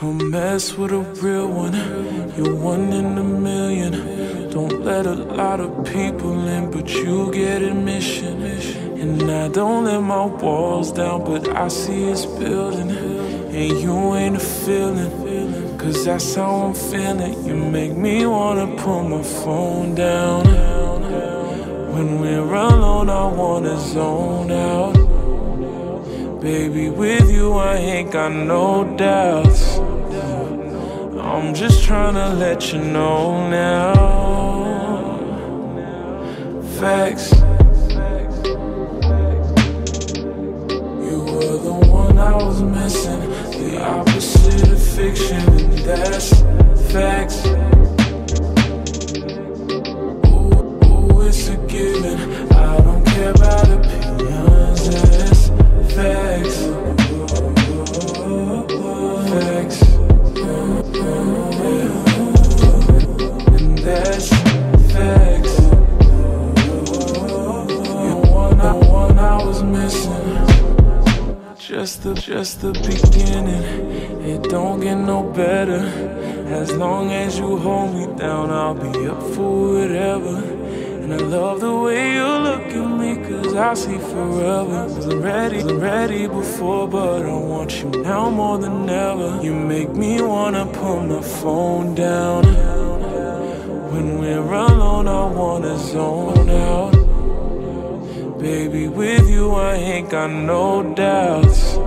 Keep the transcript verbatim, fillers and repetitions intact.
Come mess with a real one, you're one in a million. Don't let a lot of people in, but you get admission. And I don't let my walls down, but I see it's building. And you ain't a feeling, cause that's how I'm feeling. You make me wanna put my phone down. When we're alone, I wanna zone out. Baby, with you I ain't got no doubts. I'm just tryna let you know now. Facts. You were the one I was missing, the opposite of fiction, and that's facts. Ooh, ooh, it's a given. I don't care about opinions, that's facts. Facts. And that's facts. The one I, one I was missing. Just the, just the beginning. It don't get no better. As long as you hold me down, I'll be up for whatever. And I love the way you look at me, cause I see forever. Wasn't ready, wasn't ready before, but I want you now more than ever. You make me wanna put my phone down. When we're alone, I wanna zone out. Baby, with you I ain't got no doubts.